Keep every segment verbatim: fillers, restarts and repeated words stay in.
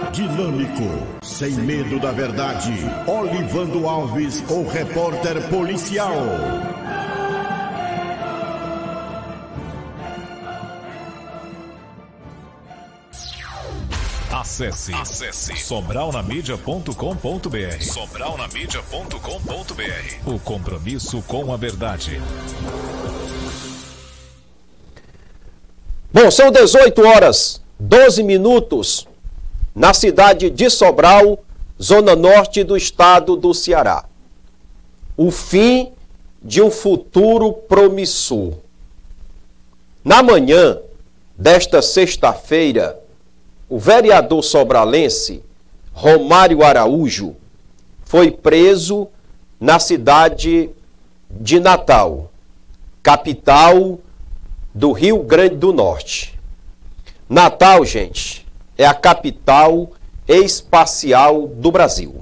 Dinâmico, sem medo da verdade, Olivando Alves, o repórter policial. Acesse, Acesse sobral na mídia ponto com ponto br. sobral na mídia ponto com ponto br. O compromisso com a verdade. Bom, são dezoito horas, doze minutos, na cidade de Sobral, zona norte do estado do Ceará. O fim de um futuro promissor. Na manhã desta sexta-feira, o vereador sobralense Romário Araújo foi preso na cidade de Natal, capital do Rio Grande do Norte. Natal, gente, é a capital espacial do Brasil.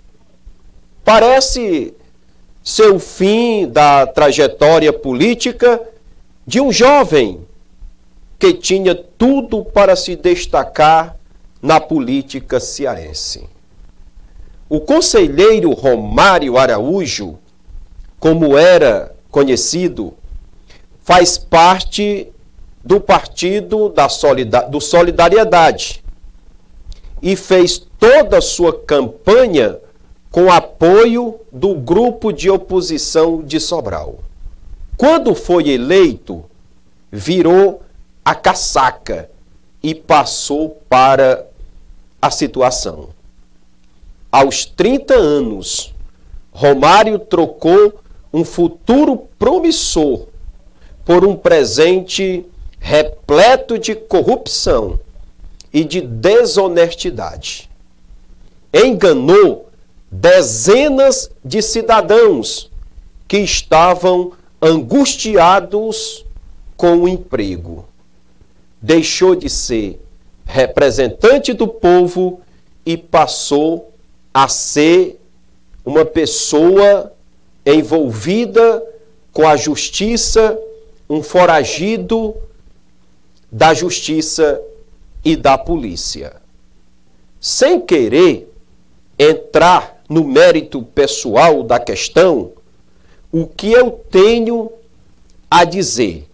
Parece ser o fim da trajetória política de um jovem que tinha tudo para se destacar na política cearense. O conselheiro Romário Araújo, como era conhecido, faz parte do Partido da Solidar- do Solidariedade e fez toda a sua campanha com apoio do grupo de oposição de Sobral. Quando foi eleito, virou a casaca e passou para a situação. Aos trinta anos, Romário trocou um futuro promissor por um presente repleto de corrupção e de desonestidade. Enganou dezenas de cidadãos que estavam angustiados com o emprego. Deixou de ser representante do povo e passou a ser uma pessoa envolvida com a justiça, um foragido da justiça e da polícia. Sem querer entrar no mérito pessoal da questão, o que eu tenho a dizer?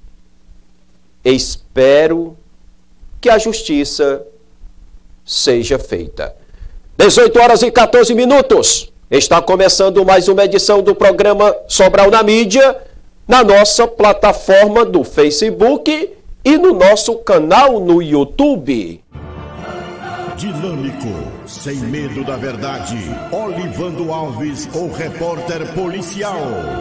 Espero que a justiça seja feita. dezoito horas e quatorze minutos. Está começando mais uma edição do programa Sobral na Mídia, na nossa plataforma do Facebook e no nosso canal no YouTube. Dinâmico, sem medo da verdade, Olivando Alves, o repórter policial.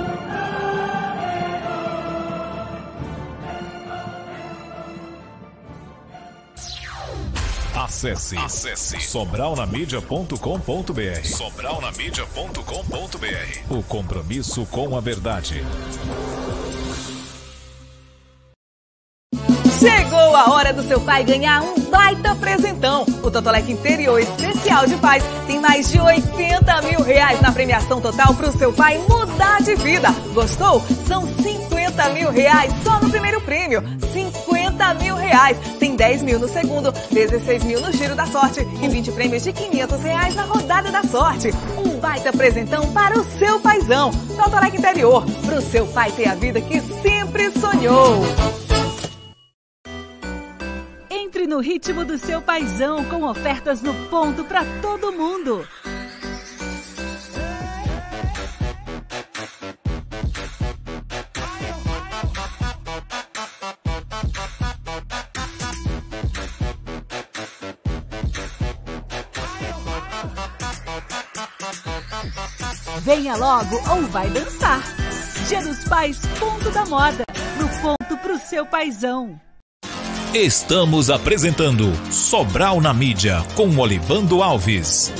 Acesse, Acesse sobral na mídia ponto com ponto br. sobral na mídia ponto com ponto br. O compromisso com a verdade. Chegou a hora do seu pai ganhar um baita presentão. O Totolec Interior Especial de Paz tem mais de oitenta mil reais na premiação total para o seu pai mudar de vida. Gostou? São cinquenta mil reais só no primeiro prêmio. cinquenta mil reais. Tem dez mil no segundo, dezesseis mil no giro da sorte e vinte prêmios de quinhentos reais na rodada da sorte. Um baita presentão para o seu paizão. Totolec Interior, para o seu pai ter a vida que sempre sonhou. Entre no ritmo do seu paizão com ofertas no ponto para todo mundo. Venha logo ou vai dançar. Dia dos Pais, ponto da moda. No ponto pro seu paizão. Estamos apresentando Sobral na Mídia com Olivando Alves.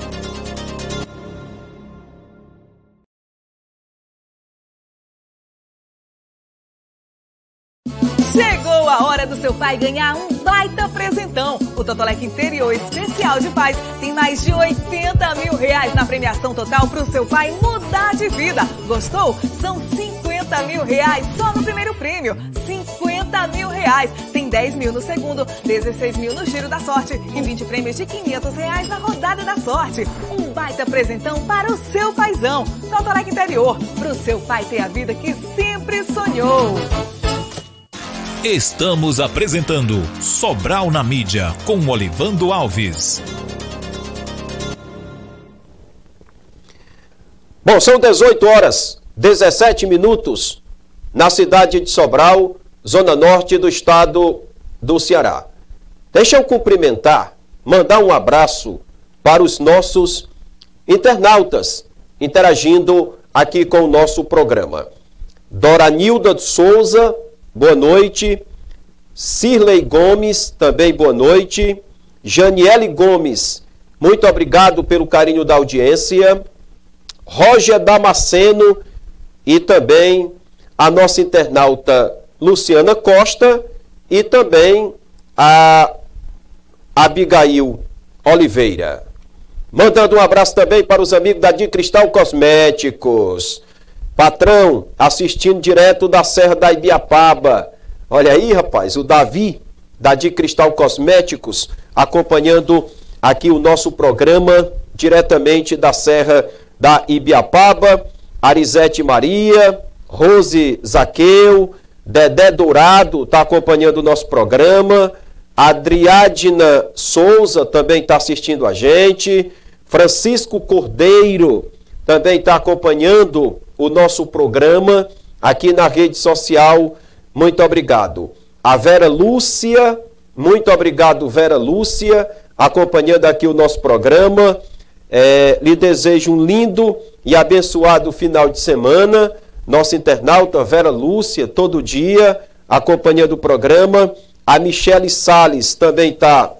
Chegou a hora do seu pai ganhar um baita presentão. O Totolec Interior Especial de Paz tem mais de oitenta mil reais na premiação total para o seu pai mudar de vida. Gostou? São cinquenta mil reais só no primeiro prêmio. cinquenta mil reais. reais. Tem dez mil no segundo, dezesseis mil no giro da sorte e vinte prêmios de quinhentos reais na rodada da sorte. Um baita presentão para o seu paizão. Totolec Interior, para o seu pai ter a vida que sempre sonhou. Estamos apresentando Sobral na Mídia com Olivando Alves. Bom, são dezoito horas, dezessete minutos na cidade de Sobral, zona norte do estado do Ceará. Deixa eu cumprimentar, mandar um abraço para os nossos internautas interagindo aqui com o nosso programa. Doranilda de Souza, boa noite. Cirlei Gomes, também boa noite. Janiele Gomes, muito obrigado pelo carinho da audiência. Roger Damasceno e também a nossa internauta Luciana Costa e também a Abigail Oliveira. Mandando um abraço também para os amigos da De Cristal Cosméticos. Patrão, assistindo direto da Serra da Ibiapaba. Olha aí, rapaz, o Davi, da De Cristal Cosméticos, acompanhando aqui o nosso programa diretamente da Serra da Ibiapaba. Arizete Maria, Rose Zaqueu, Dedé Dourado está acompanhando o nosso programa. Adriadna Souza também está assistindo a gente. Francisco Cordeiro também está acompanhando o nosso programa aqui na rede social. Muito obrigado. A Vera Lúcia, muito obrigado, Vera Lúcia, acompanhando aqui o nosso programa. É, lhe desejo um lindo e abençoado final de semana. Nossa internauta Vera Lúcia, todo dia, acompanhando o programa. A Michele Salles também está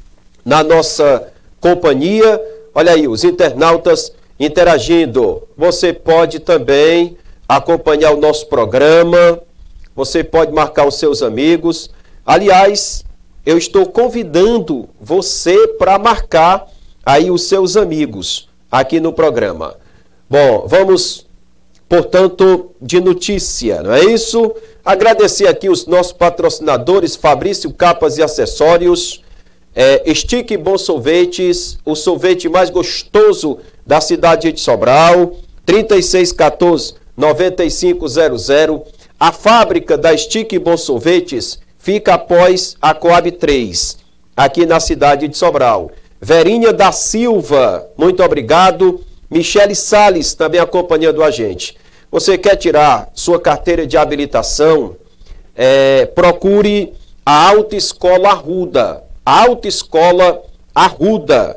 na nossa companhia. Olha aí, os internautas interagindo. Você pode também acompanhar o nosso programa. Você pode marcar os seus amigos. Aliás, eu estou convidando você para marcar aí os seus amigos aqui no programa. Bom, vamos, portanto, de notícia, não é isso? Agradecer aqui os nossos patrocinadores, Fabrício Capas e Acessórios, é, Estique Bom Sorvetes, o sorvete mais gostoso da cidade de Sobral, trinta e seis quatorze, noventa e cinco zero zero. A fábrica da Estique Bom Sorvetes fica após a Coab três, aqui na cidade de Sobral. Verinha da Silva, muito obrigado. Michele Salles também acompanhando a gente. Você quer tirar sua carteira de habilitação? É, procure a Autoescola Arruda. A Autoescola Arruda.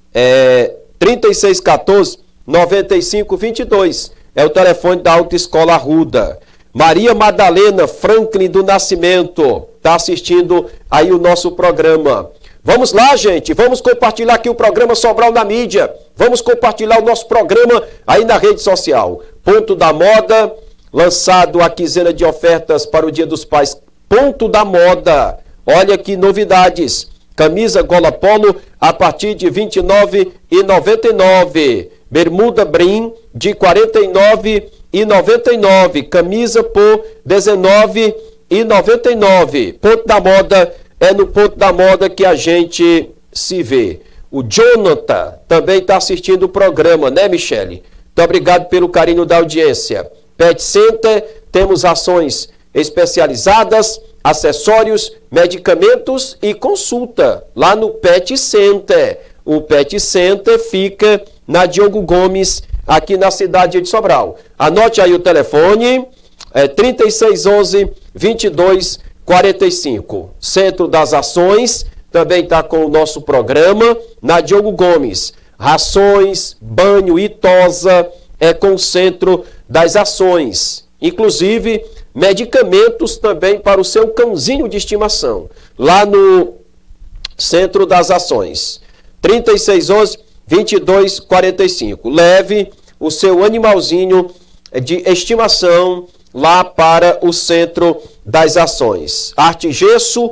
É, trinta e seis quatorze, noventa e cinco vinte e dois. É o telefone da Autoescola Arruda. Maria Madalena Franklin do Nascimento está assistindo aí o nosso programa. Vamos lá, gente, vamos compartilhar aqui o programa Sobral na Mídia. Vamos compartilhar o nosso programa aí na rede social. Ponto da Moda, lançado a quinzena de ofertas para o Dia dos Pais. Ponto da Moda. Olha que novidades. Camisa gola polo a partir de vinte e nove reais e noventa e nove centavos. Bermuda Brim de quarenta e nove reais e noventa e nove centavos. Camisa por dezenove reais e noventa e nove centavos. Ponto da Moda. É no Ponto da Moda que a gente se vê. O Jonathan também está assistindo o programa, né, Michele? Muito obrigado pelo carinho da audiência. Pet Center, temos ações especializadas, acessórios, medicamentos e consulta lá no Pet Center. O Pet Center fica na Diogo Gomes, aqui na cidade de Sobral. Anote aí o telefone, é trinta e seis onze, vinte e dois quarenta e cinco. Centro das Ações também está com o nosso programa na Diogo Gomes. Rações, banho e tosa é com o Centro das Ações. Inclusive, medicamentos também para o seu cãozinho de estimação. Lá no Centro das Ações. trinta e seis onze, vinte e dois quarenta e cinco. Leve o seu animalzinho de estimação lá para o Centro das Ações. Arte em gesso,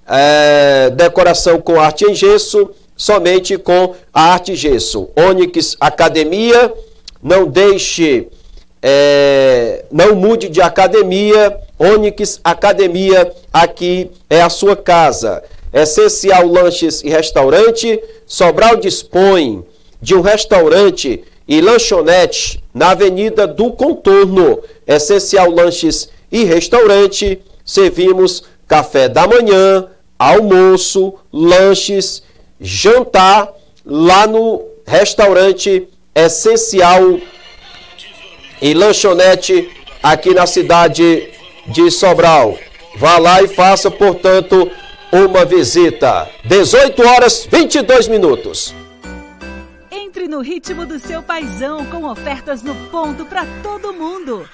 é, decoração com arte em gesso, somente com a arte em gesso. Onyx Academia, não deixe, é, não mude de academia. Onyx Academia, aqui é a sua casa. Essencial Lanches e Restaurante, Sobral dispõe de um restaurante e lanchonete na Avenida do Contorno. Essencial Lanches e Restaurante, servimos café da manhã, almoço, lanches, jantar lá no restaurante Essencial e Lanchonete aqui na cidade de Sobral. Vá lá e faça, portanto, uma visita. dezoito horas e vinte e dois minutos. Entre no ritmo do seu paizão com ofertas no ponto para todo mundo.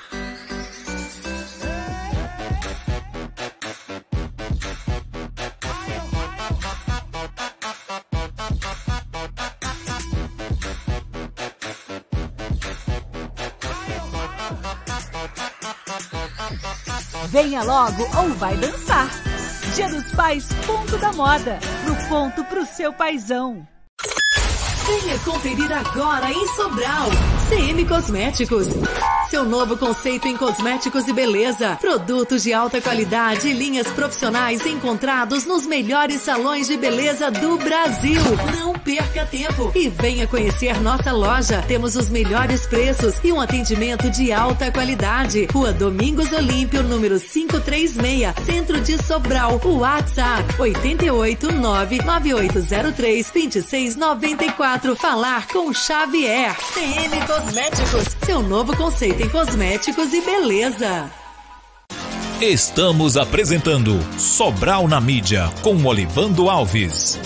Venha logo ou vai dançar. Dia dos Pais, Ponto da Moda. No ponto pro seu paizão. Venha conferir agora em Sobral. C M Cosméticos. Seu novo conceito em cosméticos e beleza. Produtos de alta qualidade e linhas profissionais encontrados nos melhores salões de beleza do Brasil. Não perca tempo e venha conhecer nossa loja. Temos os melhores preços e um atendimento de alta qualidade. Rua Domingos Olímpio, número quinhentos e trinta e seis, Centro de Sobral. O WhatsApp oito oito nove nove oito zero três dois seis nove quatro. Falar com Xavier. C M Cosméticos. Seu novo conceito em cosméticos e beleza. Estamos apresentando Sobral na Mídia com Olivando Alves.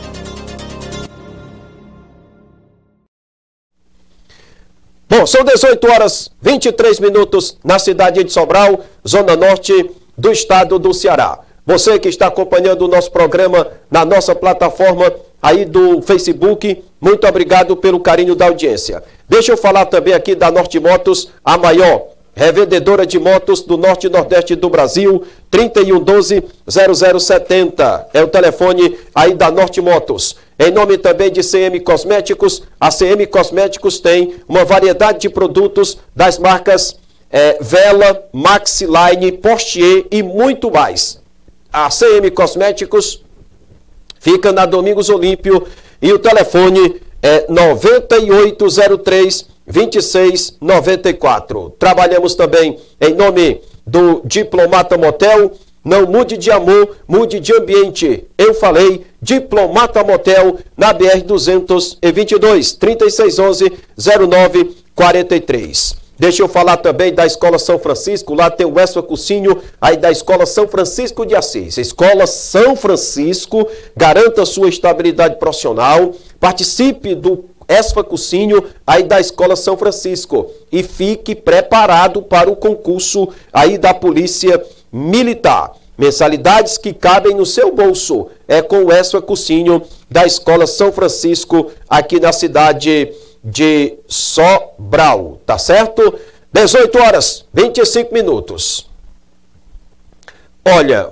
Bom, são dezoito horas e vinte e três minutos na cidade de Sobral, zona norte do estado do Ceará. Você que está acompanhando o nosso programa na nossa plataforma aí do Facebook, muito obrigado pelo carinho da audiência. Deixa eu falar também aqui da Norte Motos, a maior revendedora de motos do norte e nordeste do Brasil, trinta e um doze, zero zero setenta. É o telefone aí da Norte Motos. Em nome também de C M Cosméticos, a C M Cosméticos tem uma variedade de produtos das marcas é, Vela, Maxiline, Portier e muito mais. A C M Cosméticos fica na Domingos Olímpio e o telefone é nove oito zero três, dois seis nove quatro. Trabalhamos também em nome do Diplomata Motel. Não mude de amor, mude de ambiente. Eu falei Diplomata Motel na B R duzentos e vinte e dois, trinta e seis onze, zero nove quarenta e três. Deixa eu falar também da Escola São Francisco. Lá tem o Esfa Cursinho, aí da Escola São Francisco de Assis. Escola São Francisco, garanta sua estabilidade profissional. Participe do Esfa Cursinho, aí da Escola São Francisco. E fique preparado para o concurso aí da Polícia Militar. Mensalidades que cabem no seu bolso. É com o Esfa Cursinho da Escola São Francisco, aqui na cidade de Sobral, tá certo? dezoito horas e vinte e cinco minutos. Olha,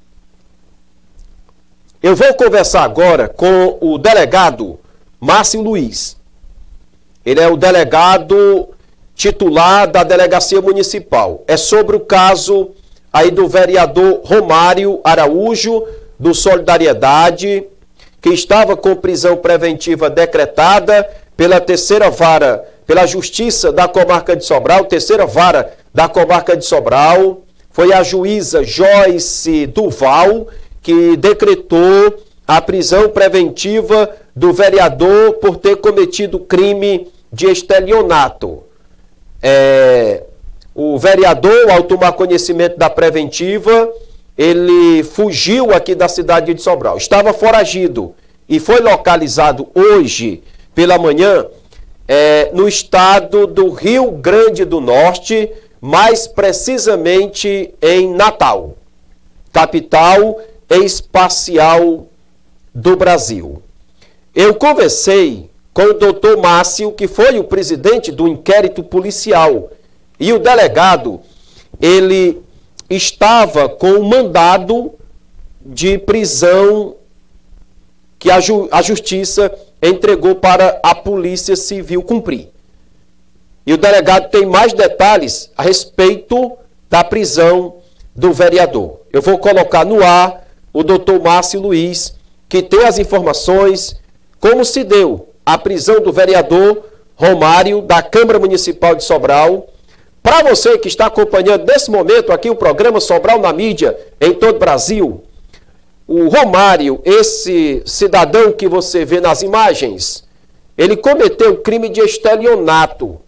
eu vou conversar agora com o delegado Márcio Luiz. Ele é o delegado titular da Delegacia Municipal. É sobre o caso aí do vereador Romário Araújo, do Solidariedade, que estava com prisão preventiva decretada pela terceira vara, pela Justiça da Comarca de Sobral, terceira vara da Comarca de Sobral. Foi a juíza Joyce Duval que decretou a prisão preventiva do vereador por ter cometido crime de estelionato. É, o vereador, ao tomar conhecimento da preventiva, ele fugiu aqui da cidade de Sobral. Estava foragido e foi localizado hoje pela manhã, é, no estado do Rio Grande do Norte, mais precisamente em Natal, capital espacial do Brasil. Eu conversei com o doutor Márcio, que foi o presidente do inquérito policial, e o delegado, ele estava com um mandado de prisão que a, ju a Justiça entregou para a Polícia Civil cumprir. E o delegado tem mais detalhes a respeito da prisão do vereador. Eu vou colocar no ar o doutor Márcio Luiz, que tem as informações, como se deu a prisão do vereador Romário, da Câmara Municipal de Sobral. Para você que está acompanhando nesse momento aqui o programa Sobral na Mídia, em todo o Brasil, o Romário, esse cidadão que você vê nas imagens, ele cometeu crime de estelionato.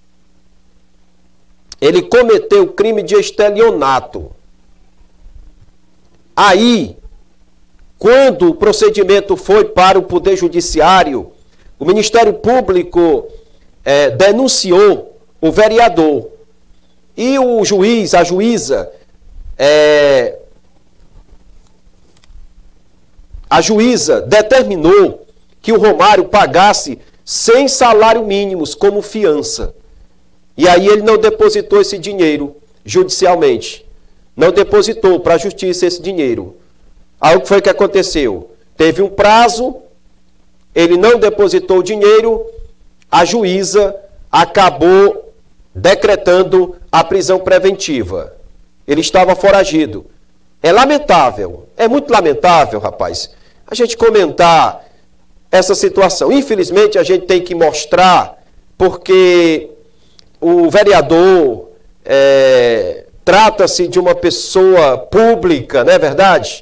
Ele cometeu crime de estelionato. Aí, quando o procedimento foi para o Poder Judiciário, o Ministério Público é, denunciou o vereador. E o juiz, a juíza, é, a juíza determinou que o Romário pagasse cem salários mínimos como fiança. E aí ele não depositou esse dinheiro judicialmente. Não depositou para a justiça esse dinheiro. Aí o que foi que aconteceu? Teve um prazo, ele não depositou o dinheiro, a juíza acabou decretando a prisão preventiva. Ele estava foragido. É lamentável, é muito lamentável, rapaz, a gente comentar essa situação. Infelizmente, a gente tem que mostrar, porque o vereador é, trata-se de uma pessoa pública, não é verdade?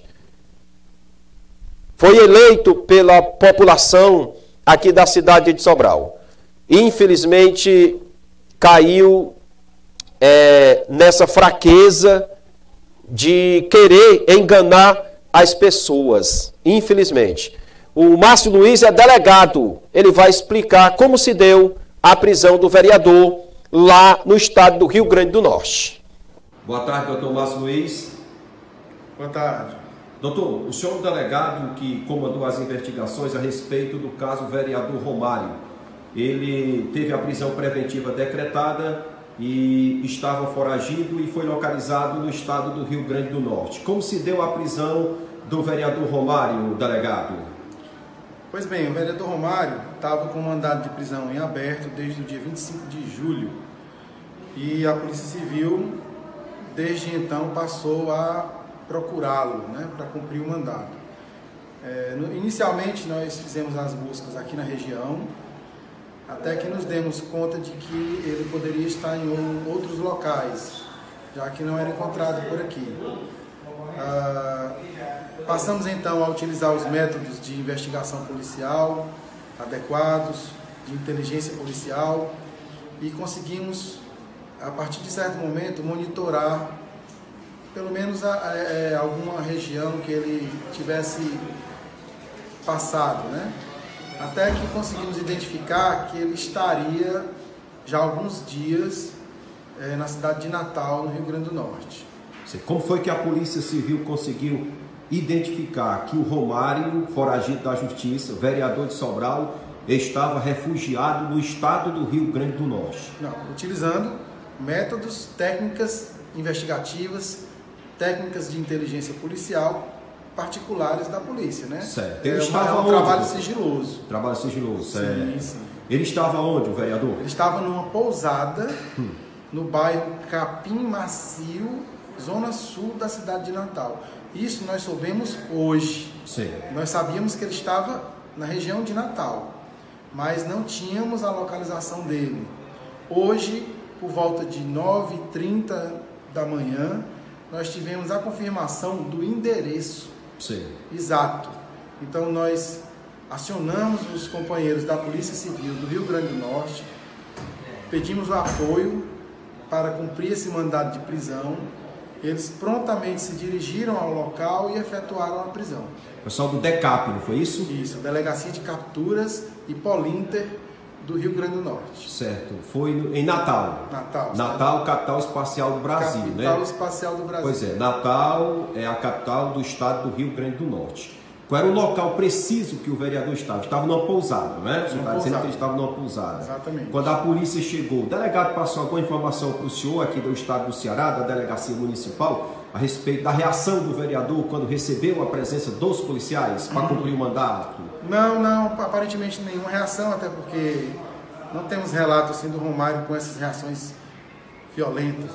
Foi eleito pela população aqui da cidade de Sobral. Infelizmente, caiu é, nessa fraqueza de querer enganar as pessoas, infelizmente. O Márcio Luiz é delegado, ele vai explicar como se deu a prisão do vereador lá no estado do Rio Grande do Norte. Boa tarde, doutor Márcio Luiz. Boa tarde. Doutor, o senhor é o delegado que comandou as investigações a respeito do caso vereador Romário. Ele teve a prisão preventiva decretada e estava foragido e foi localizado no estado do Rio Grande do Norte. Como se deu a prisão do vereador Romário, delegado? Pois bem, o vereador Romário estava com mandado de prisão em aberto desde o dia vinte e cinco de julho e a Polícia Civil, desde então, passou a procurá-lo, né, para cumprir o mandado. É, no, inicialmente, nós fizemos as buscas aqui na região, até que nos demos conta de que ele poderia estar em um, outros locais, já que não era encontrado por aqui. Ah, passamos então a utilizar os métodos de investigação policial adequados, de inteligência policial, e conseguimos, a partir de certo momento, monitorar pelo menos a, a, a, alguma região que ele tivesse passado, né? Até que conseguimos identificar que ele estaria já há alguns dias é, na cidade de Natal, no Rio Grande do Norte. Como foi que a Polícia Civil conseguiu identificar que o Romário, foragido da Justiça, vereador de Sobral, estava refugiado no estado do Rio Grande do Norte? Não, utilizando métodos, técnicas investigativas, técnicas de inteligência policial particulares da polícia, né? Certo. Ele é, estava é um onde? trabalho sigiloso. Trabalho sigiloso, sim, certo. Sim. Ele estava onde, o vereador? Ele estava numa pousada hum. no bairro Capim Macio, zona sul da cidade de Natal. Isso nós soubemos hoje. Sim. Nós sabíamos que ele estava na região de Natal, mas não tínhamos a localização dele. Hoje, por volta de nove e trinta da manhã, nós tivemos a confirmação do endereço. Sim. Exato. Então nós acionamos os companheiros da Polícia Civil do Rio Grande do Norte, pedimos o apoio para cumprir esse mandado de prisão. Eles prontamente se dirigiram ao local e efetuaram a prisão. Pessoal do DECAP, não foi isso? Isso, Delegacia de Capturas e Polinter do Rio Grande do Norte. Certo. Foi em Natal. Natal. Natal, sabe? Capital espacial do Brasil, capital né? Capital espacial do Brasil. Pois é, Natal é a capital do estado do Rio Grande do Norte. Qual era o local preciso que o vereador estava? Estava numa pousada, né? Você está dizendo que ele estava numa pousada. Exatamente. Quando a polícia chegou, o delegado passou alguma informação para o senhor aqui do estado do Ceará, da delegacia municipal, a respeito da reação do vereador quando recebeu a presença dos policiais para cumprir o mandato? Não, não, aparentemente nenhuma reação, até porque não temos relato assim do Romário com essas reações violentas, né?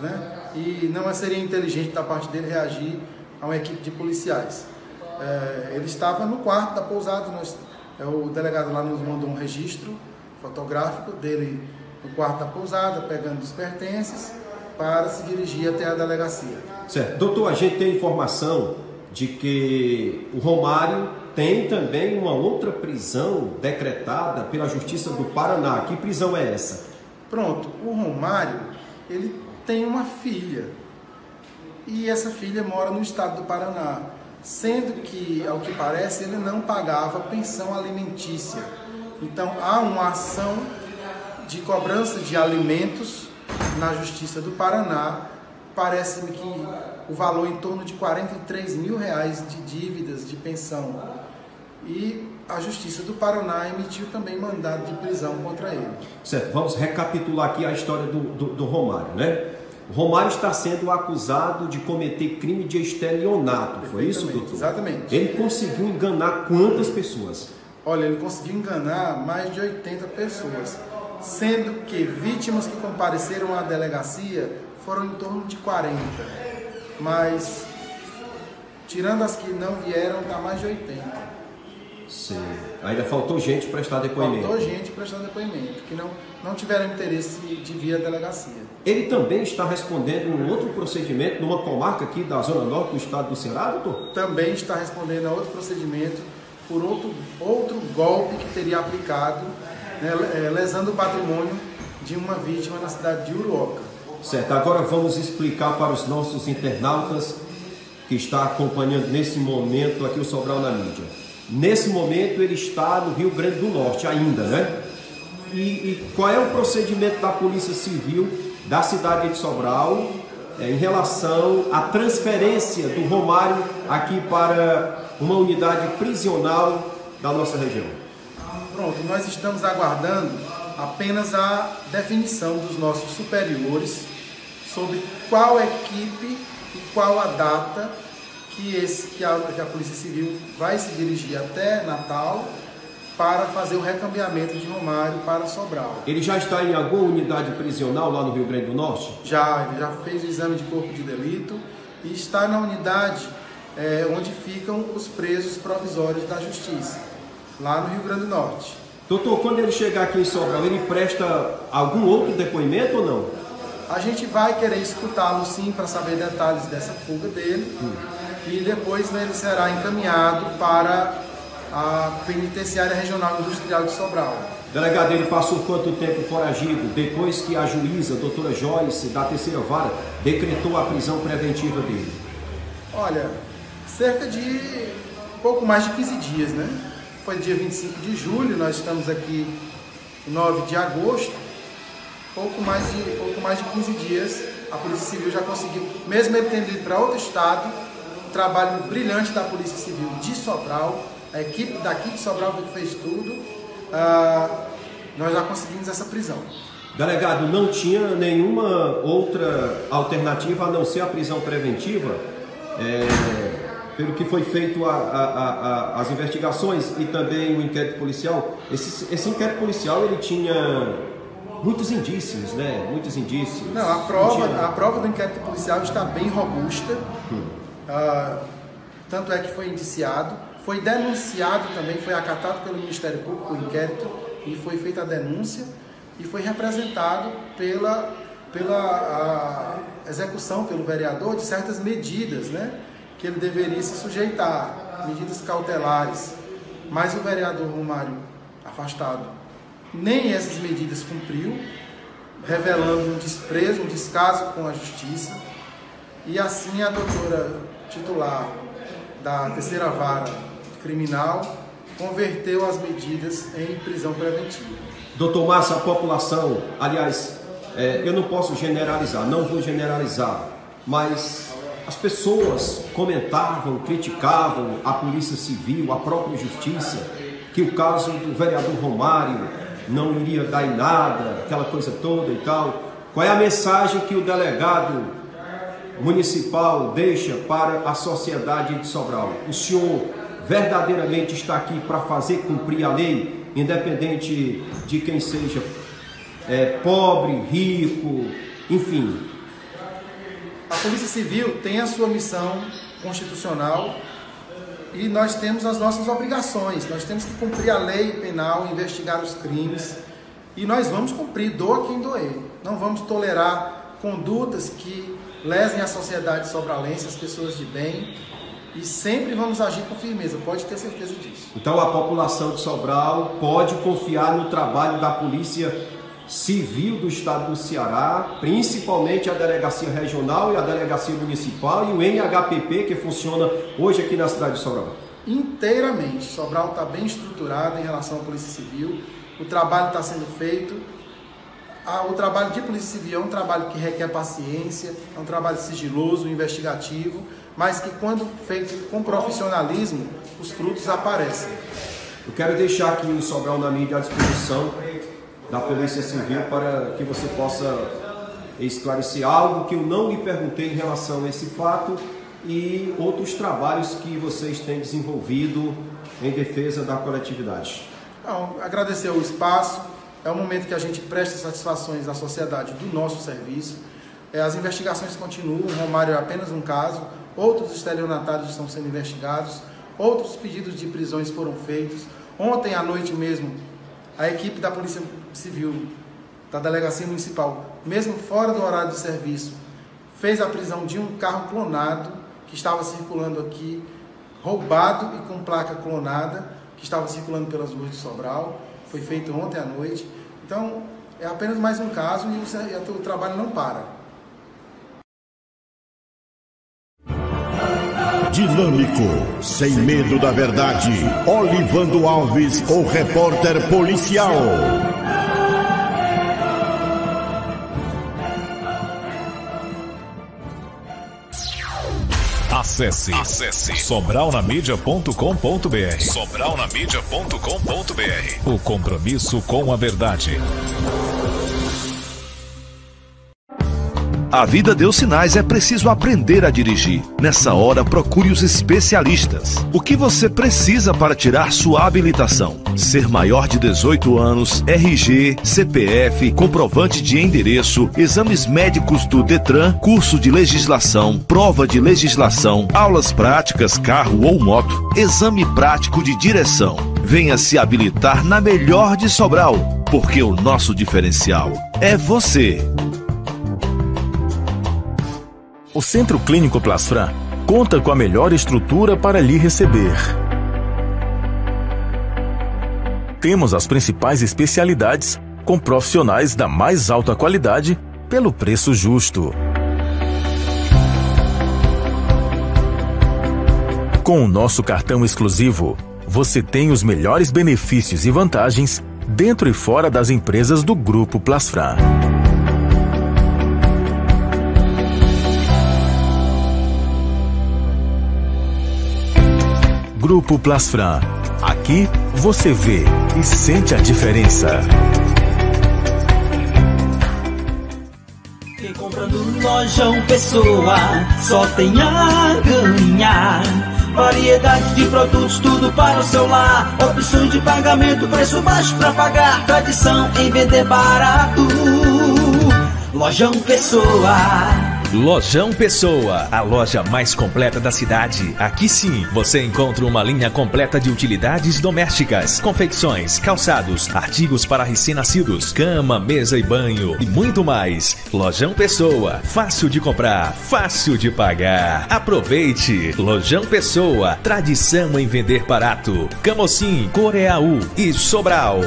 e não seria inteligente da parte dele reagir a uma equipe de policiais. É, ele estava no quarto da pousada, nós, é, o delegado lá nos mandou um registro fotográfico dele no quarto da pousada, pegando os pertences, para se dirigir até a delegacia. Certo. Doutor, a gente tem informação de que o Romário tem também uma outra prisão decretada pela Justiça do Paraná. Que prisão é essa? Pronto, o Romário, ele tem uma filha, e essa filha mora no estado do Paraná, sendo que, ao que parece, ele não pagava pensão alimentícia. Então, há uma ação de cobrança de alimentos na Justiça do Paraná. Parece-me que o valor em torno de quarenta e três mil reais de dívidas de pensão. E a Justiça do Paraná emitiu também mandado de prisão contra ele. Certo, vamos recapitular aqui a história do, do, do Romário, né? O Romário está sendo acusado de cometer crime de estelionato, foi isso, doutor? Exatamente. Ele conseguiu enganar quantas pessoas? Olha, ele conseguiu enganar mais de oitenta pessoas, sendo que vítimas que compareceram à delegacia foram em torno de quarenta. Mas, tirando as que não vieram, dá mais de oitenta. Sim. Ainda faltou gente prestar depoimento. Faltou gente prestar depoimento, que não, não tiveram interesse de vir à delegacia. Ele também está respondendo um outro procedimento numa comarca aqui da Zona Norte do estado do Ceará, doutor? Também está respondendo a outro procedimento por outro, outro golpe que teria aplicado, né, lesando o patrimônio de uma vítima na cidade de Uruoca. Certo, agora vamos explicar para os nossos internautas que está acompanhando nesse momento aqui o Sobral na mídia. Nesse momento ele está no Rio Grande do Norte ainda, né? E, e qual é o procedimento da Polícia Civil da cidade de Sobral é, em relação à transferência do Romário aqui para uma unidade prisional da nossa região? Pronto, nós estamos aguardando apenas a definição dos nossos superiores sobre qual equipe e qual a data que, esse, que, a, que a Polícia Civil vai se dirigir até Natal para fazer o recambiamento de Romário para Sobral. Ele já está em alguma unidade prisional lá no Rio Grande do Norte? Já, ele já fez o exame de corpo de delito e está na unidade é, onde ficam os presos provisórios da Justiça, lá no Rio Grande do Norte. Doutor, quando ele chegar aqui em Sobral, ele presta algum outro depoimento ou não? A gente vai querer escutá-lo sim para saber detalhes dessa fuga dele. Hum. E depois, né, ele será encaminhado para a Penitenciária Regional Industrial de Sobral. Delegado, ele passou quanto tempo foragido depois que a juíza, a doutora Joyce, da terceira vara, decretou a prisão preventiva dele? Olha, cerca de pouco mais de quinze dias, né? Foi dia vinte e cinco de julho, nós estamos aqui nove de agosto, pouco mais de, pouco mais de quinze dias, a Polícia Civil já conseguiu, mesmo ele tendo ido para outro estado, um trabalho brilhante da Polícia Civil de Sobral, a equipe daqui de Sobral que fez tudo, uh, nós já conseguimos essa prisão. Delegado, não tinha nenhuma outra alternativa a não ser a prisão preventiva? É... Pelo que foi feito a, a, a, a, as investigações e também o inquérito policial, esse, esse inquérito policial ele tinha muitos indícios, né? Muitos indícios. Não, a prova, tinha... a prova do inquérito policial está bem robusta, hum. uh, tanto é que foi indiciado, foi denunciado também, foi acatado pelo Ministério Público o inquérito e foi feita a denúncia e foi representado pela, pela a execução pelo vereador de certas medidas, né? Que ele deveria se sujeitar, medidas cautelares, mas o vereador Romário, afastado, nem essas medidas cumpriu, revelando um desprezo, um descaso com a justiça, e assim a doutora titular da terceira vara criminal converteu as medidas em prisão preventiva. Doutor Márcio, a população, aliás, é, eu não posso generalizar, não vou generalizar, mas... As pessoas comentavam, criticavam a Polícia Civil, a própria Justiça, que o caso do vereador Romário não iria dar em nada, aquela coisa toda e tal. Qual é a mensagem que o delegado municipal deixa para a sociedade de Sobral? O senhor verdadeiramente está aqui para fazer cumprir a lei, independente de quem seja é, pobre, rico, enfim... A Polícia Civil tem a sua missão constitucional e nós temos as nossas obrigações. Nós temos que cumprir a lei penal, investigar os crimes e nós vamos cumprir, doa quem doer. Não vamos tolerar condutas que lesem a sociedade sobralense, as pessoas de bem, e sempre vamos agir com firmeza, pode ter certeza disso. Então a população de Sobral pode confiar no trabalho da Polícia Civil do Estado do Ceará, principalmente a Delegacia Regional e a Delegacia Municipal e o N H P P que funciona hoje aqui na cidade de Sobral? Inteiramente. Sobral está bem estruturado em relação à Polícia Civil, o trabalho está sendo feito. O trabalho de Polícia Civil é um trabalho que requer paciência, é um trabalho sigiloso, investigativo, mas que quando feito com profissionalismo, os frutos aparecem. Eu quero deixar aqui o Sobral na Mídia à disposição da Polícia Civil para que você possa esclarecer algo que eu não lhe perguntei em relação a esse fato e outros trabalhos que vocês têm desenvolvido em defesa da coletividade. Então, agradecer o espaço. É um momento que a gente presta satisfações à sociedade do nosso serviço. É, as investigações continuam, o Romário é apenas um caso, outros estelionatários estão sendo investigados, outros pedidos de prisões foram feitos. Ontem à noite mesmo, a equipe da Polícia Civil, da Delegacia Municipal, mesmo fora do horário de serviço, fez a prisão de um carro clonado que estava circulando aqui, roubado e com placa clonada, que estava circulando pelas ruas de Sobral. Foi feito ontem à noite. Então, é apenas mais um caso e o, o trabalho não para. Dinâmico, sem medo da verdade, Olivando Alves, o repórter policial. Acesse, Acesse. sobral na mídia ponto com ponto br. sobral na mídia ponto com ponto br. O compromisso com a verdade. A vida deu sinais, é preciso aprender a dirigir. Nessa hora, procure os especialistas. O que você precisa para tirar sua habilitação? Ser maior de dezoito anos, R G, C P F, comprovante de endereço, exames médicos do Detran, curso de legislação, prova de legislação, aulas práticas, carro ou moto, exame prático de direção. Venha se habilitar na melhor de Sobral, porque o nosso diferencial é você. O Centro Clínico Plasfran conta com a melhor estrutura para lhe receber. Temos as principais especialidades com profissionais da mais alta qualidade pelo preço justo. Com o nosso cartão exclusivo, você tem os melhores benefícios e vantagens dentro e fora das empresas do Grupo Plasfran. Grupo Plasfran. Aqui você vê e sente a diferença. Quem compra no Lojão Pessoa só tem a ganhar. Variedade de produtos, tudo para o seu lar. Opções de pagamento, preço baixo pra pagar. Tradição em vender barato. Lojão Pessoa. Lojão Pessoa, a loja mais completa da cidade. Aqui sim, você encontra uma linha completa de utilidades domésticas, confecções, calçados, artigos para recém-nascidos, cama, mesa e banho e muito mais. Lojão Pessoa, fácil de comprar, fácil de pagar. Aproveite! Lojão Pessoa, tradição em vender barato. Camocim, Coreaú e Sobral.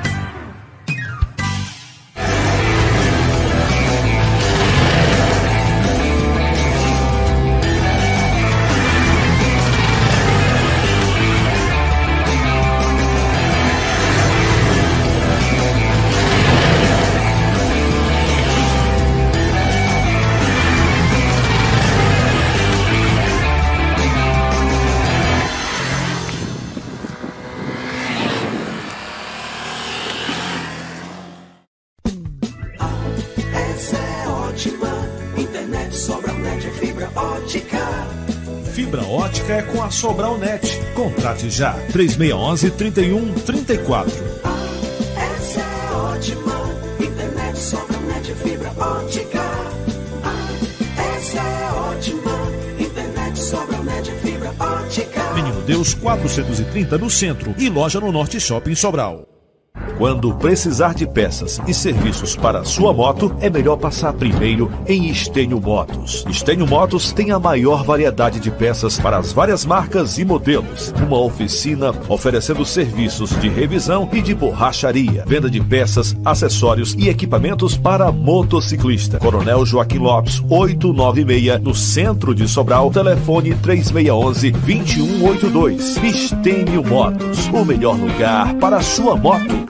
Fibra ótica é com a Sobral Net. Contrate já. três seis um um, três um três quatro. Ah, essa é ótima. Internet Sobral Net, fibra ótica. Ah, essa é Mateus quatrocentos e trinta no centro e loja no Norte Shopping Sobral. Quando precisar de peças e serviços para a sua moto, é melhor passar primeiro em Estênio Motos. Estênio Motos tem a maior variedade de peças para as várias marcas e modelos. Uma oficina oferecendo serviços de revisão e de borracharia, venda de peças, acessórios e equipamentos para motociclista. Coronel Joaquim Lopes, oitocentos e noventa e seis, no centro de Sobral. Telefone três seis um um, dois um oito dois. Estênio Motos, o melhor lugar para a sua moto.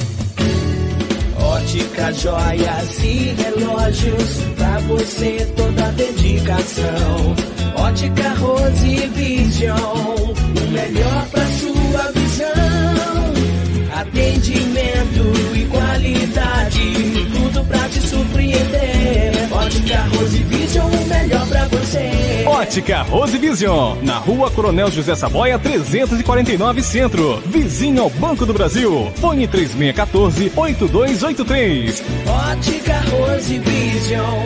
Ótica, joias e relógios, pra você toda a dedicação. Ótica Rose Vision, o melhor pra sua visão. Atendimento e qualidade, tudo pra te surpreender. Ótica Rose Vision, o melhor pra você. Ótica Rose Vision, na Rua Coronel José Saboia trezentos e quarenta e nove Centro, vizinho ao Banco do Brasil. Fone três seis um quatro, oito dois oito três. Ótica Rose Vision.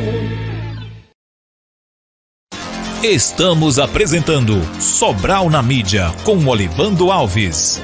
Estamos apresentando Sobral na Mídia com Olivando Alves.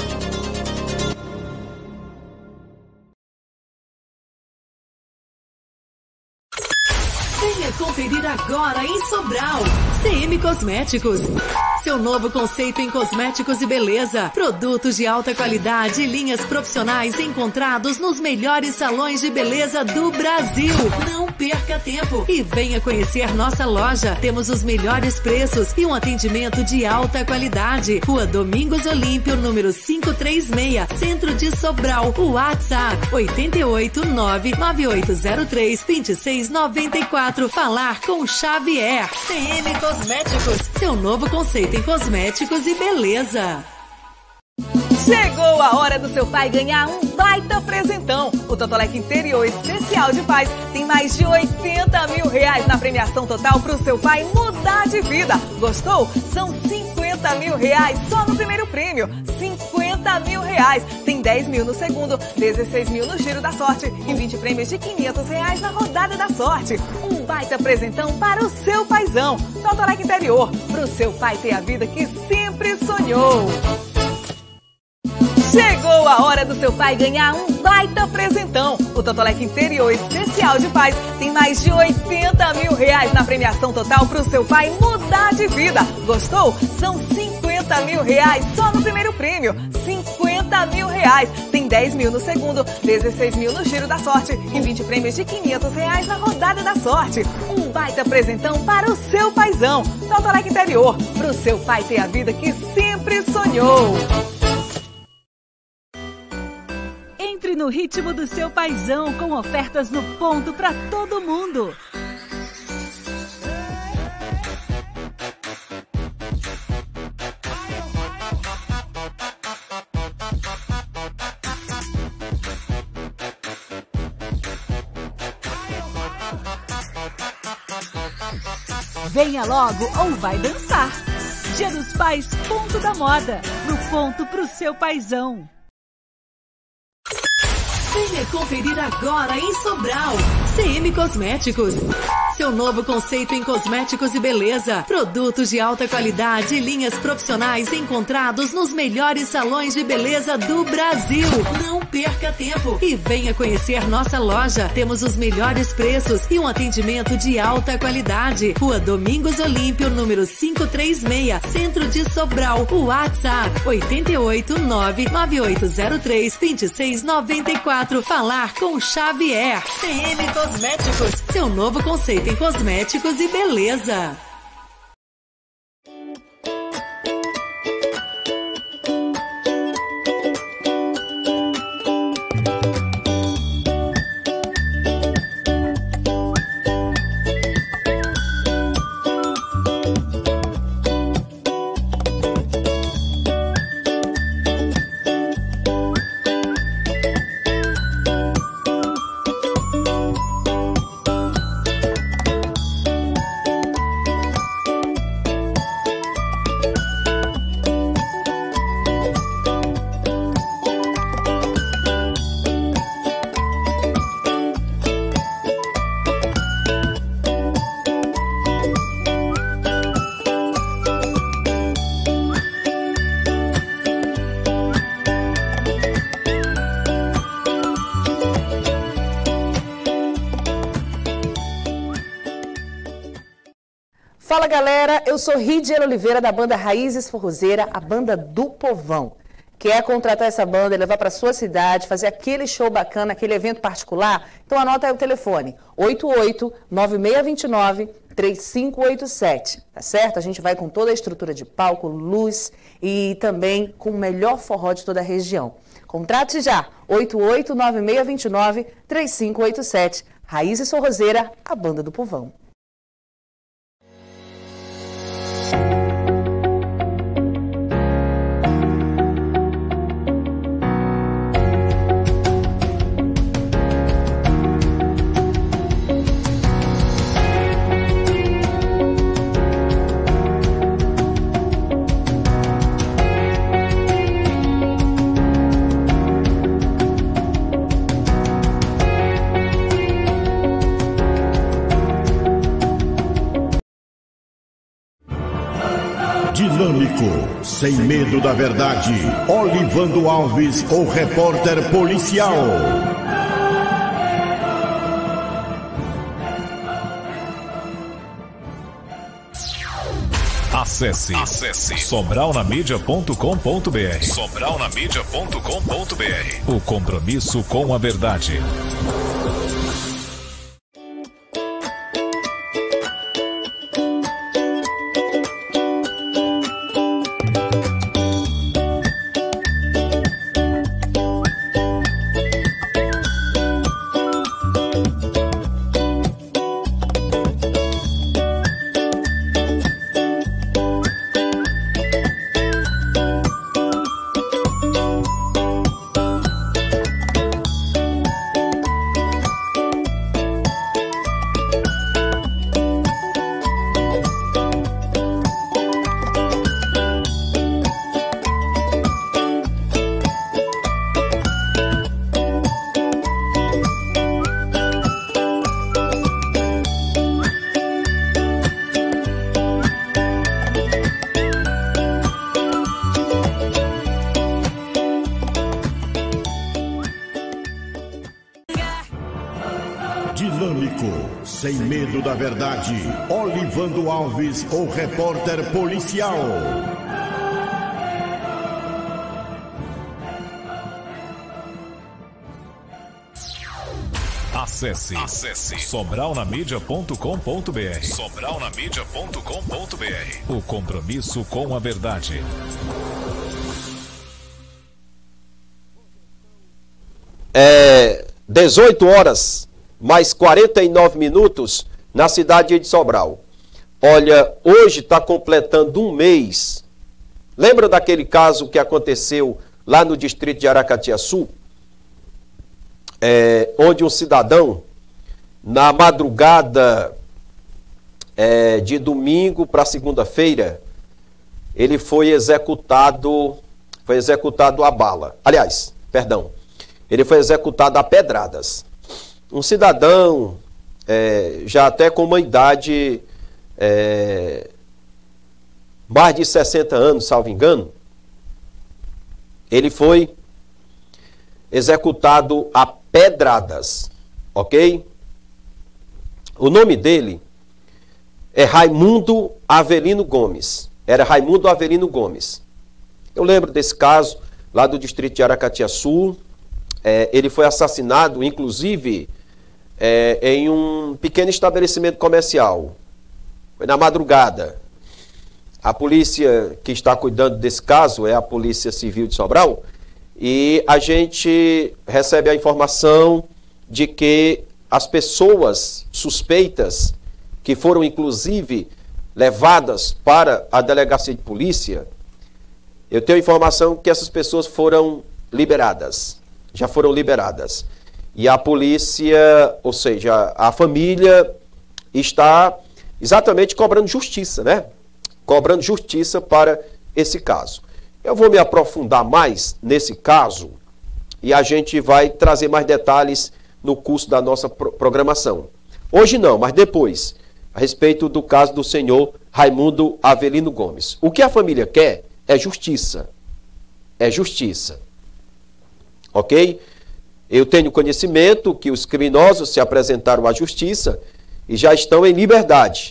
Venha conferir agora em Sobral. C M Cosméticos. Seu novo conceito em cosméticos e beleza. Produtos de alta qualidade e linhas profissionais encontrados nos melhores salões de beleza do Brasil. Não perca tempo e venha conhecer nossa loja. Temos os melhores preços e um atendimento de alta qualidade. Rua Domingos Olímpio, número quinhentos e trinta e seis, Centro de Sobral. O WhatsApp oito oito nove nove oito zero três dois seis nove quatro. Falar com Xavier. C M Cosméticos. Seu novo conceito em cosméticos e beleza. Chegou a hora do seu pai ganhar um baita presentão. O Totolec Interior Especial de Paz tem mais de oitenta mil reais na premiação total para o seu pai mudar de vida. Gostou? São cinquenta mil reais só no primeiro prêmio. cinquenta mil reais. Tem dez mil no segundo, dezesseis mil no giro da sorte e vinte prêmios de quinhentos reais na rodada da sorte. Um baita presentão para o seu paizão. Totolec Interior, para o seu pai ter a vida que sempre sonhou. Chegou a hora do seu pai ganhar um baita presentão. O Totolec Interior Especial de Paz tem mais de oitenta mil reais na premiação total para o seu pai mudar de vida. Gostou? São cinquenta mil reais só no primeiro prêmio. cinquenta mil reais. Tem dez mil no segundo, dezesseis mil no giro da sorte e vinte prêmios de quinhentos reais na rodada da sorte. Um baita presentão para o seu paizão. Totolec Interior, para o seu pai ter a vida que sempre sonhou. Entre no ritmo do seu paizão com ofertas no ponto para todo mundo. Venha logo ou vai dançar. Dia dos Pais, Ponto da Moda. No ponto pro seu paizão. Venha conferir agora em Sobral. C M Cosméticos. Seu novo conceito em cosméticos e beleza. Produtos de alta qualidade e linhas profissionais encontrados nos melhores salões de beleza do Brasil. Não perca tempo e venha conhecer nossa loja. Temos os melhores preços e um atendimento de alta qualidade. Rua Domingos Olímpio, número quinhentos e trinta e seis, Centro de Sobral. O WhatsApp oito oito nove nove oito zero três dois seis nove quatro. Falar com Xavier. C M Cosméticos. Seu novo conceito em cosméticos e beleza. Fala galera, eu sou Ridiana Oliveira da banda Raízes Forrozeira, a banda do povão. Quer contratar essa banda, levar para sua cidade, fazer aquele show bacana, aquele evento particular? Então anota aí o telefone, oito oito nove seis dois nove três cinco oito sete, tá certo? A gente vai com toda a estrutura de palco, luz e também com o melhor forró de toda a região. Contrate já, oito oito nove seis dois nove três cinco oito sete, Raízes Forrozeira, a banda do povão. Dinâmico, sem medo da verdade, Olivando Alves, o repórter policial. Acesse, Acesse sobral na mídia ponto com ponto br. sobral na mídia ponto com ponto br. O compromisso com a verdade. Dinâmico, sem medo da verdade, Olivando Alves, o repórter policial. Acesse, Acesse sobral na mídia ponto com ponto br. sobral na mídia ponto com ponto br. O compromisso com a verdade. É dezoito horas mais quarenta e nove minutos na cidade de Sobral. Olha, hoje está completando um mês. Lembra daquele caso que aconteceu lá no distrito de Aracatiaçu? É, onde um cidadão, na madrugada é, de domingo para segunda-feira, ele foi executado, foi executado a bala. Aliás, perdão, ele foi executado a pedradas. Um cidadão, é, já até com uma idade é, mais de sessenta anos, salvo engano, ele foi executado a pedradas, ok? O nome dele é Raimundo Avelino Gomes. Era Raimundo Avelino Gomes. Eu lembro desse caso lá do distrito de Aracatiaçu. É, ele foi assassinado, inclusive, é, em um pequeno estabelecimento comercial. Foi na madrugada. A polícia que está cuidando desse caso é a Polícia Civil de Sobral. E a gente recebe a informação de que as pessoas suspeitas, que foram inclusive levadas para a delegacia de polícia, eu tenho informação que essas pessoas foram liberadas, já foram liberadas. E a polícia, ou seja, a família está exatamente cobrando justiça, né? Cobrando justiça para esse caso. Eu vou me aprofundar mais nesse caso e a gente vai trazer mais detalhes no curso da nossa pro programação. Hoje não, mas depois, a respeito do caso do senhor Raimundo Avelino Gomes. O que a família quer é justiça. É justiça. Ok? Eu tenho conhecimento que os criminosos se apresentaram à justiça e já estão em liberdade.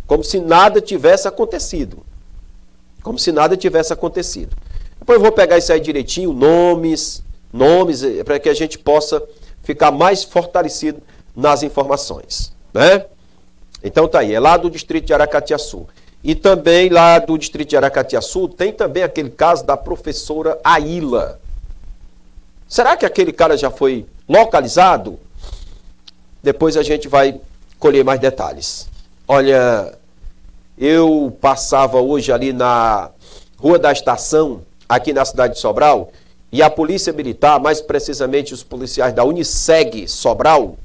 como se nada tivesse acontecido. Como se nada tivesse acontecido. Depois eu vou pegar isso aí direitinho, nomes, nomes, para que a gente possa ficar mais fortalecido nas informações, né? Então tá aí, é lá do distrito de Aracatiaçu. E também lá do distrito de Aracatiaçu tem também aquele caso da professora Aila. Será que aquele cara já foi localizado? Depois a gente vai colher mais detalhes. Olha, eu passava hoje ali na Rua da Estação, aqui na cidade de Sobral, e a Polícia Militar, mais precisamente os policiais da Uniseg Sobral,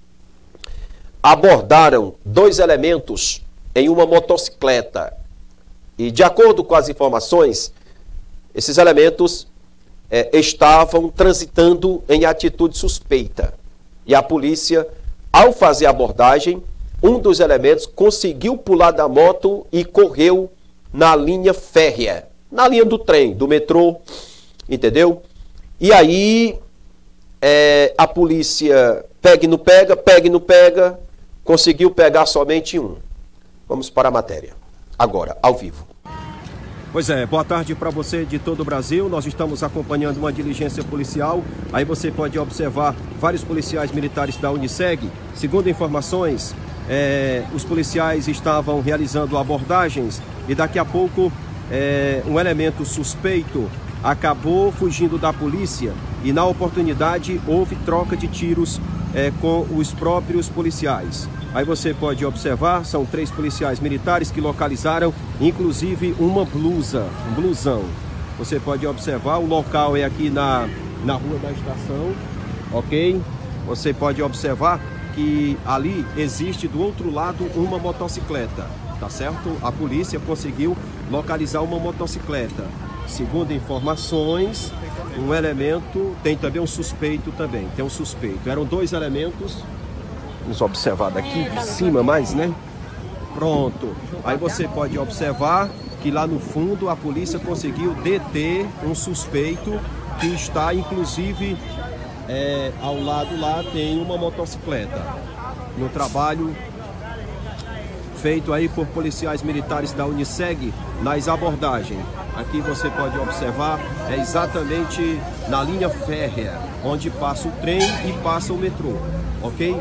abordaram dois elementos em uma motocicleta. E de acordo com as informações, esses elementos é, estavam transitando em atitude suspeita. E a polícia, ao fazer a abordagem, um dos elementos conseguiu pular da moto e correu na linha férrea, na linha do trem, do metrô, entendeu? E aí é, a polícia pega e não pega, pega e não pega, conseguiu pegar somente um. Vamos para a matéria, agora, ao vivo. Pois é, boa tarde para você de todo o Brasil. Nós estamos acompanhando uma diligência policial. Aí você pode observar vários policiais militares da Uniseg. Segundo informações, é, os policiais estavam realizando abordagens e daqui a pouco é, um elemento suspeito acabou fugindo da polícia e na oportunidade houve troca de tiros é, com os próprios policiais. Aí você pode observar, são três policiais militares que localizaram, inclusive, uma blusa, um blusão. Você pode observar, o local é aqui na, na Rua da Estação, ok? Você pode observar que ali existe do outro lado uma motocicleta, tá certo? A polícia conseguiu localizar uma motocicleta. Segundo informações, um elemento, tem também um suspeito também, tem um suspeito. Eram dois elementos. Vamos observar daqui de cima mais, né? Pronto. Aí você pode observar que lá no fundo a polícia conseguiu deter um suspeito que está, inclusive, é, ao lado lá tem uma motocicleta. No trabalho feito aí por policiais militares da Uniseg nas abordagens. Aqui você pode observar, é exatamente na linha férrea, onde passa o trem e passa o metrô, ok?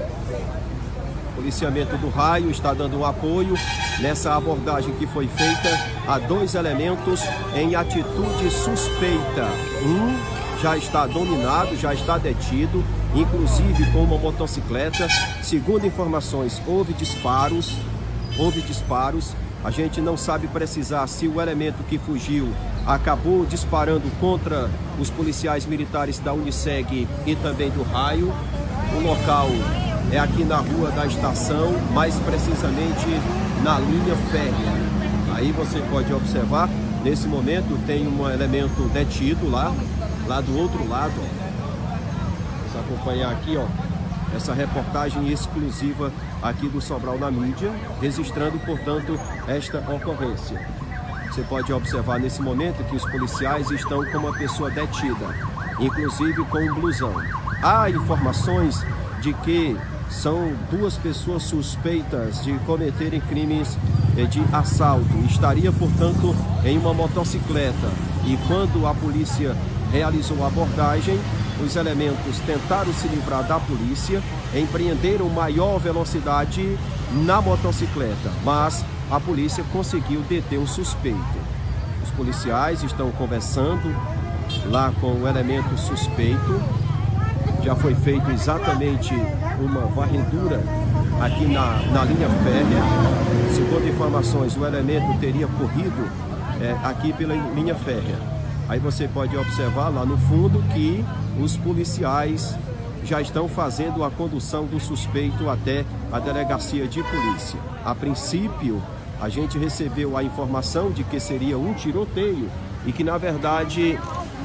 Policiamento do Raio está dando um apoio nessa abordagem que foi feita a dois elementos em atitude suspeita. Um já está dominado, já está detido, inclusive com uma motocicleta. Segundo informações, houve disparos, houve disparos. A gente não sabe precisar se o elemento que fugiu acabou disparando contra os policiais militares da Uniseg e também do Raio. O local é aqui na Rua da Estação, mais precisamente na linha férrea. Aí você pode observar, nesse momento tem um elemento detido lá, lá do outro lado. Vamos acompanhar aqui, ó, essa reportagem exclusiva aqui do Sobral na Mídia, registrando, portanto, esta ocorrência. Você pode observar nesse momento que os policiais estão com uma pessoa detida, inclusive com um blusão. Há informações de que são duas pessoas suspeitas de cometerem crimes de assalto. Estaria, portanto, em uma motocicleta. E quando a polícia realizou a abordagem, os elementos tentaram se livrar da polícia, empreenderam maior velocidade na motocicleta, mas a polícia conseguiu deter o suspeito. Os policiais estão conversando lá com o elemento suspeito. Já foi feito exatamente uma varredura aqui na, na linha férrea. Segundo informações, o elemento teria corrido é, aqui pela linha férrea. Aí você pode observar lá no fundo que os policiais já estão fazendo a condução do suspeito até a delegacia de polícia. A princípio, a gente recebeu a informação de que seria um tiroteio e que, na verdade,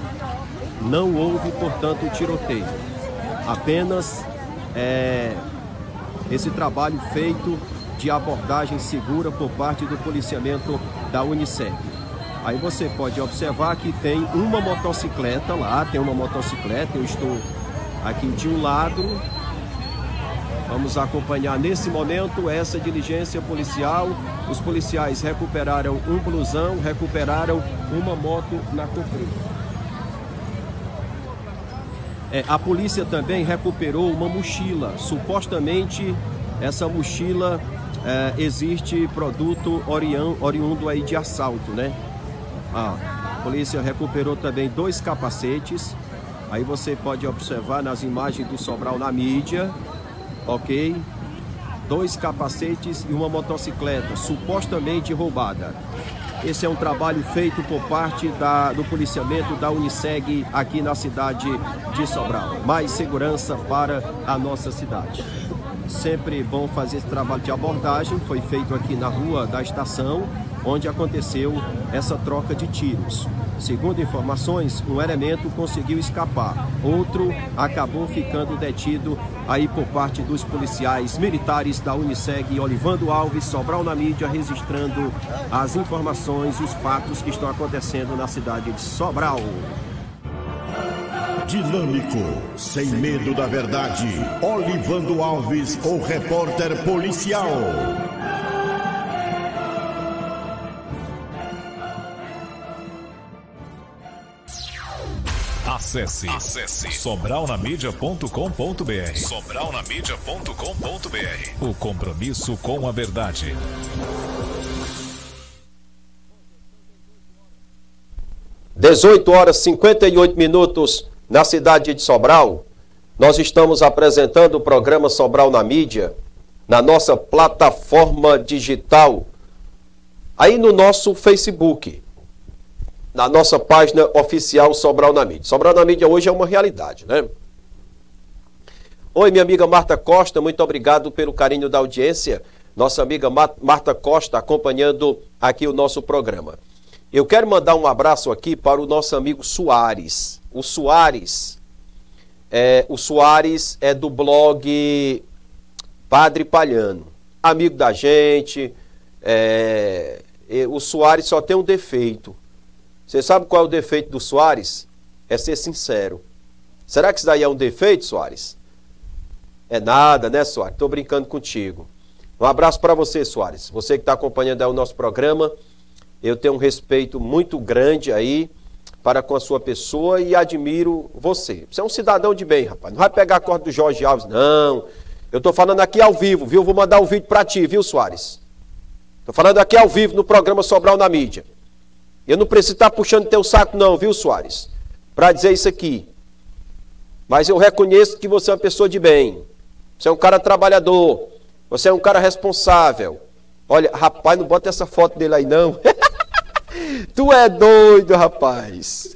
não houve, portanto, tiroteio. Apenas é, esse trabalho feito de abordagem segura por parte do policiamento da Uniseg. Aí você pode observar que tem uma motocicleta lá, tem uma motocicleta, eu estou aqui de um lado, Vamos acompanhar nesse momento essa diligência policial. Os policiais recuperaram um blusão, recuperaram uma moto na comprida. É, a polícia também recuperou uma mochila. Supostamente essa mochila é, existe produto oriundo aí de assalto, né? Ah, a polícia recuperou também dois capacetes. Aí você pode observar nas imagens do Sobral na mídia, ok? Dois capacetes e uma motocicleta supostamente roubada. Esse é um trabalho feito por parte da, do policiamento da Uniceg aqui na cidade de Sobral. Mais segurança para a nossa cidade. Sempre bom fazer esse trabalho de abordagem. Foi feito aqui na rua da estação, onde aconteceu essa troca de tiros. Segundo informações, um elemento conseguiu escapar. Outro acabou ficando detido aí por parte dos policiais militares da Uniceg. Olivando Alves, Sobral na mídia, registrando as informações e os fatos que estão acontecendo na cidade de Sobral. Dinâmico, sem medo da verdade. Olivando Alves, o repórter policial. Acesse, Acesse sobral na mídia ponto com ponto br. sobral na mídia ponto com ponto br. O compromisso com a verdade. dezoito horas e cinquenta e oito minutos na cidade de Sobral. Nós estamos apresentando o programa Sobral na mídia na nossa plataforma digital, aí no nosso Facebook, na nossa página oficial Sobral na mídia. Sobral na mídia hoje é uma realidade, né? Oi, minha amiga Marta Costa, muito obrigado pelo carinho da audiência. Nossa amiga Marta Costa acompanhando aqui o nosso programa. Eu quero mandar um abraço aqui para o nosso amigo Soares. O Soares, é, o Soares é do blog Padre Palhano, amigo da gente. É, o Soares só tem um defeito. Você sabe qual é o defeito do Soares? É ser sincero. Será que isso daí é um defeito, Soares? É nada, né, Soares? Estou brincando contigo. Um abraço para você, Soares. Você que está acompanhando aí o nosso programa. Eu tenho um respeito muito grande aí para com a sua pessoa e admiro você. Você é um cidadão de bem, rapaz. Não vai pegar a corda do Jorge Alves, não. Eu estou falando aqui ao vivo, viu? Vou mandar um vídeo para ti, viu, Soares? Estou falando aqui ao vivo no programa Sobral na mídia. Eu não preciso estar puxando teu saco não, viu, Soares? Para dizer isso aqui. Mas eu reconheço que você é uma pessoa de bem. Você é um cara trabalhador. Você é um cara responsável. Olha, rapaz, não bota essa foto dele aí não. Tu é doido, rapaz.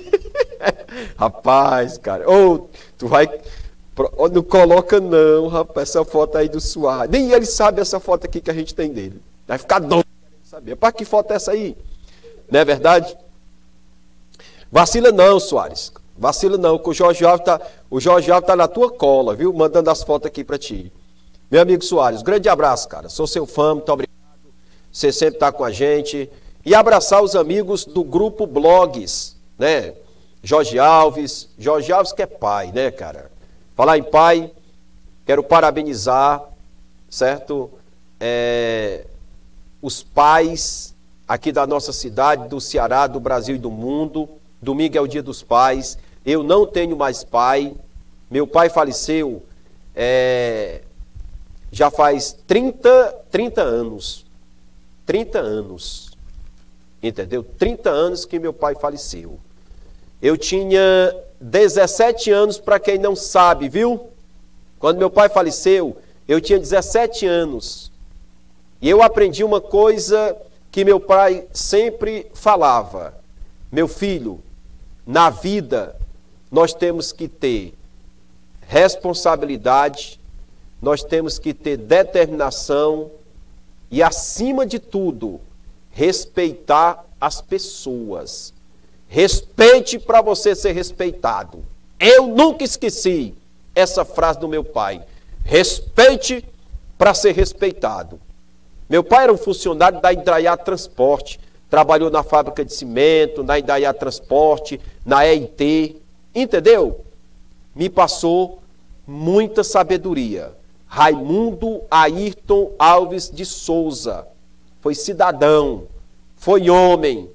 Rapaz, cara. Ou tu vai... Oh, não coloca não, rapaz, essa foto aí do Soares. Nem ele sabe essa foto aqui que a gente tem dele. Vai ficar doido querendo saber. Para que foto é essa aí? Não é verdade? Vacila não, Soares. Vacila não, que o Jorge Alves tá, o Jorge Alves tá na tua cola, viu? Mandando as fotos aqui para ti. Meu amigo Soares, grande abraço, cara. Sou seu fã, muito obrigado. Você sempre está com a gente. E abraçar os amigos do grupo Blogs, né? Jorge Alves. Jorge Alves que é pai, né, cara? Falar em pai, quero parabenizar, certo? É, os pais aqui da nossa cidade, do Ceará, do Brasil e do mundo. Domingo é o dia dos pais. Eu não tenho mais pai. Meu pai faleceu é, já faz trinta, trinta anos. trinta anos. Entendeu? trinta anos que meu pai faleceu. Eu tinha dezessete anos, para quem não sabe, viu? Quando meu pai faleceu, eu tinha dezessete anos. E eu aprendi uma coisa que meu pai sempre falava. Meu filho, na vida nós temos que ter responsabilidade, nós temos que ter determinação e, acima de tudo, respeitar as pessoas. Respeite para você ser respeitado. Eu nunca esqueci essa frase do meu pai. Respeite para ser respeitado. Meu pai era um funcionário da Indaiá Transporte. Trabalhou na fábrica de cimento, na Indaiá Transporte, na E I T. Entendeu? Me passou muita sabedoria. Raimundo Ayrton Alves de Souza. Foi cidadão, foi homem.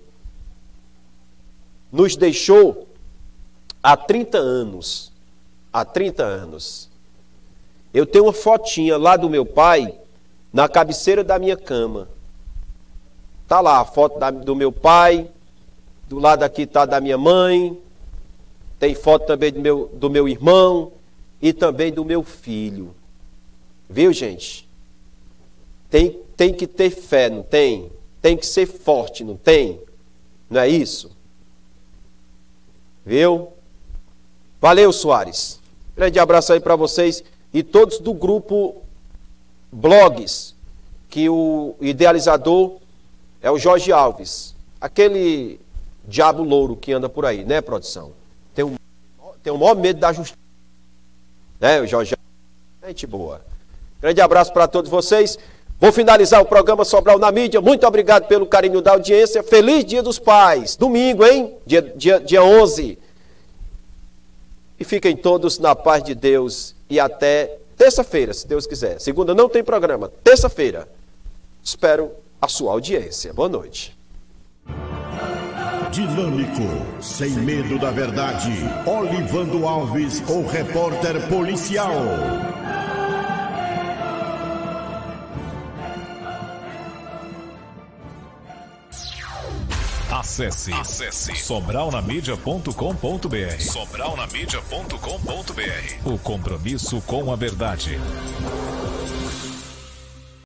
Nos deixou há trinta anos. Há trinta anos. Eu tenho uma fotinha lá do meu pai, na cabeceira da minha cama. Tá lá a foto da, do meu pai, do lado aqui tá da minha mãe, tem foto também do meu, do meu irmão e também do meu filho. Viu, gente? Tem, tem que ter fé, não tem? Tem que ser forte, não tem? Não é isso? Viu? Valeu, Soares. Grande abraço aí para vocês e todos do grupo Blogs, que o idealizador é o Jorge Alves, aquele diabo louro que anda por aí, né, produção? Tem um, tem o maior medo da justiça, né, o Jorge Alves? Gente boa. Grande abraço para todos vocês. Vou finalizar o programa Sobral na Mídia. Muito obrigado pelo carinho da audiência. Feliz Dia dos Pais. Domingo, hein? Dia, dia, dia onze. E fiquem todos na paz de Deus. E até terça-feira, se Deus quiser. Segunda não tem programa. Terça-feira. Espero a sua audiência. Boa noite. Dinâmico, sem medo da verdade. Olivando Alves, o repórter policial. Acesse, Acesse sobral na mídia ponto com ponto br. sobral na mídia ponto com ponto br. O compromisso com a verdade.